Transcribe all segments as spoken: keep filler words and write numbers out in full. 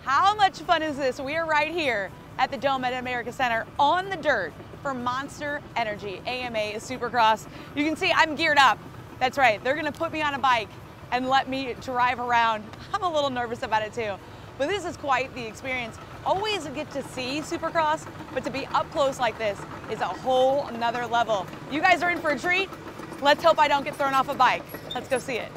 How much fun is this? We are right here at the Dome at America Center on the dirt for Monster Energy A M A Supercross. You can see I'm geared up. That's right, they're gonna put me on a bike and let me drive around. I'm a little nervous about it too, but this is quite the experience. Always get to see Supercross, but to be up close like this is a whole nother level. You guys are in for a treat. Let's hope I don't get thrown off a bike. Let's go see it.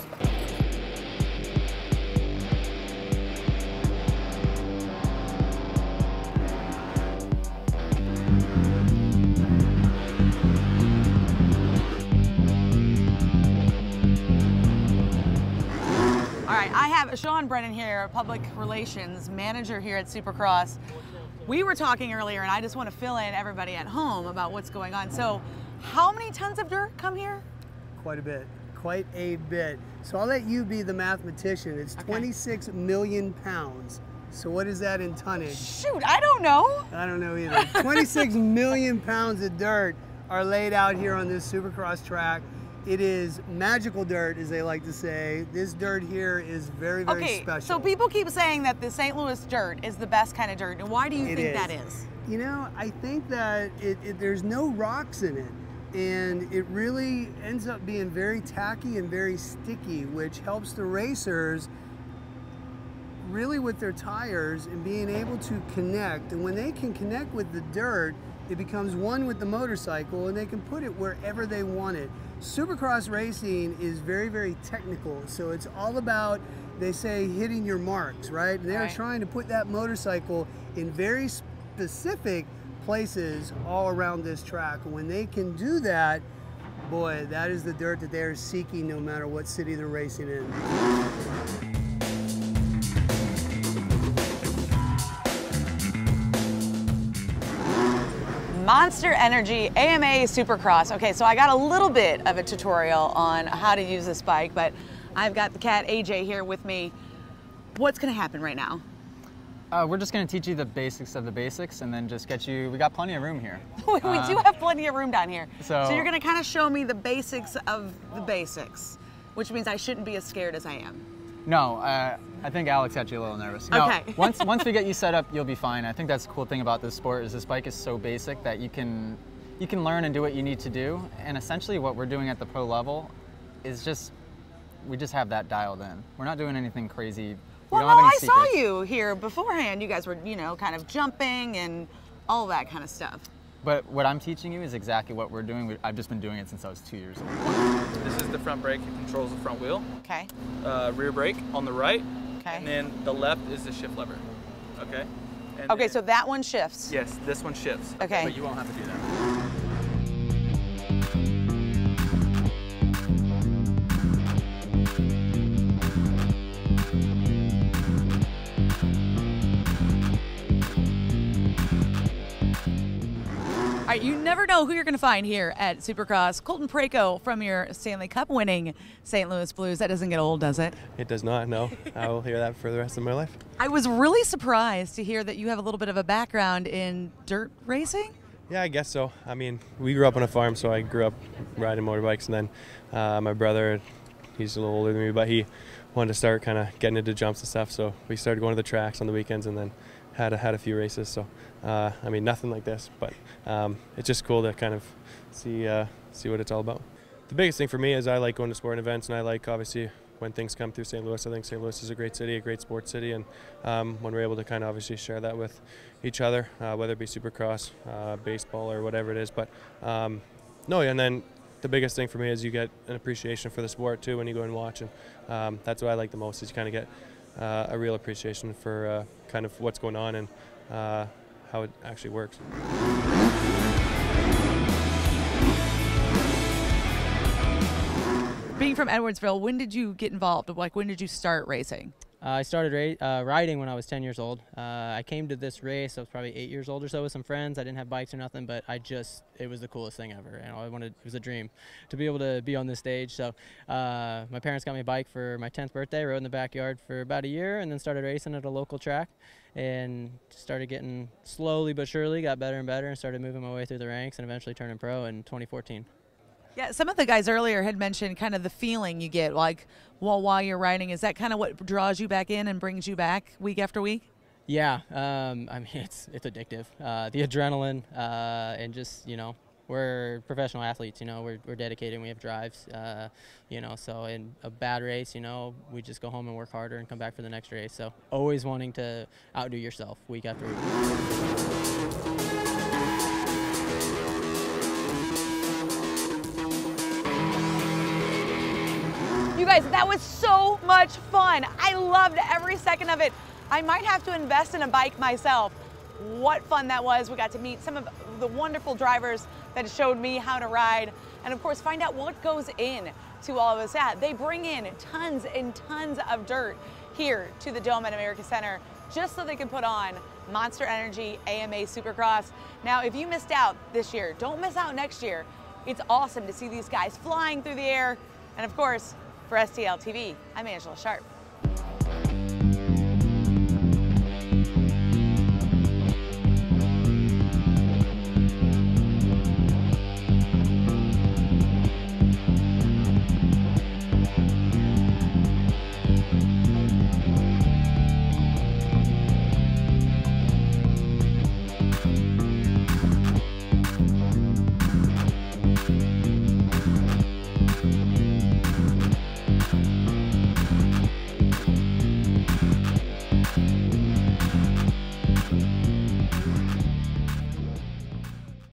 All right, I have Sean Brennan here, public relations manager here at Supercross. We were talking earlier, and I just want to fill in everybody at home about what's going on. So, how many tons of dirt come here? Quite a bit, quite a bit. So I'll let you be the mathematician. It's okay. twenty-six million pounds. So what is that in tonnage? Shoot, I don't know. I don't know either. twenty-six million pounds of dirt are laid out here on this Supercross track. It is magical dirt, as they like to say. This dirt here is very, very okay, special. So people keep saying that the Saint Louis dirt is the best kind of dirt. And why do you it think is. that is? You know, I think that it, it, there's no rocks in it. And it really ends up being very tacky and very sticky, which helps the racers really with their tires and being able to connect. And when they can connect with the dirt, it becomes one with the motorcycle and they can put it wherever they want it. Supercross racing is very, very technical. So it's all about, they say, hitting your marks, right? And they're right. trying to put that motorcycle in very specific places all around this track. And when they can do that, boy, that is the dirt that they're seeking no matter what city they're racing in. Monster Energy A M A Supercross. Okay, so I got a little bit of a tutorial on how to use this bike, but I've got the cat A J here with me. What's gonna happen right now? Uh, we're just going to teach you the basics of the basics and then just get you, we got plenty of room here. we uh, do have plenty of room down here. So, so you're going to kind of show me the basics of the basics, which means I shouldn't be as scared as I am. No, uh, I think Alex got you a little nervous. No, okay. once, once we get you set up, you'll be fine. I think that's the cool thing about this sport is this bike is so basic that you can, you can learn and do what you need to do. And essentially what we're doing at the pro level is just, we just have that dialed in. We're not doing anything crazy. We well, don't no, have any I secrets. saw you here beforehand. You guys were, you know, kind of jumping and all that kind of stuff. But what I'm teaching you is exactly what we're doing. I've just been doing it since I was two years old. This is the front brake. It controls the front wheel. Okay. Uh, rear brake on the right. Okay. And then the left is the shift lever. Okay. And okay, then, so that one shifts. yes, this one shifts. Okay. But you won't have to do that. All right, you never know who you're going to find here at Supercross. Colton Parayko from your Stanley Cup winning Saint Louis Blues. That doesn't get old, does it? It does not, no. I will hear that for the rest of my life. I was really surprised to hear that you have a little bit of a background in dirt racing. Yeah, I guess so. I mean, we grew up on a farm, so I grew up riding motorbikes, and then uh, my brother, he's a little older than me, but he wanted to start kind of getting into jumps and stuff, so we started going to the tracks on the weekends and then had a, had a few races. So, uh, I mean, nothing like this, but um, it's just cool to kind of see uh, see what it's all about. The biggest thing for me is I like going to sporting events, and I like, obviously, when things come through Saint Louis. I think Saint Louis is a great city, a great sports city, and um, when we're able to kind of obviously share that with each other, uh, whether it be Supercross, uh, baseball, or whatever it is. But um, no, and then the biggest thing for me is you get an appreciation for the sport too when you go and watch, and um, that's what I like the most, is you kind of get uh, a real appreciation for uh, kind of what's going on and uh, how it actually works. Being from Edwardsville, when did you get involved? Like, when did you start racing? Uh, I started ra uh, riding when I was ten years old. Uh, I came to this race, I was probably eight years old or so with some friends. I didn't have bikes or nothing, but I just, it was the coolest thing ever. You know, I wanted, it was a dream to be able to be on this stage. So uh, my parents got me a bike for my tenth birthday, rode in the backyard for about a year, and then started racing at a local track. And started getting slowly but surely, got better and better, and started moving my way through the ranks and eventually turning pro in twenty fourteen. Yeah, some of the guys earlier had mentioned kind of the feeling you get, like, well, while you're riding. Is that kind of what draws you back in and brings you back week after week? Yeah, um, I mean, it's it's addictive. Uh, the adrenaline uh, and just, you know, we're professional athletes, you know, we're, we're dedicated and we have drives, uh, you know, so in a bad race, you know, we just go home and work harder and come back for the next race. So always wanting to outdo yourself week after week. You guys, that was so much fun. I loved every second of it. I might have to invest in a bike myself. What fun that was. We got to meet some of the wonderful drivers that showed me how to ride, and of course find out what goes in to all of us. That they bring in tons and tons of dirt here to the Dome at America Center just so they can put on Monster Energy A M A Supercross. Now, if you missed out this year, don't miss out next year. It's awesome to see these guys flying through the air. And of course, for S T L T V, I'm Angela Sharp.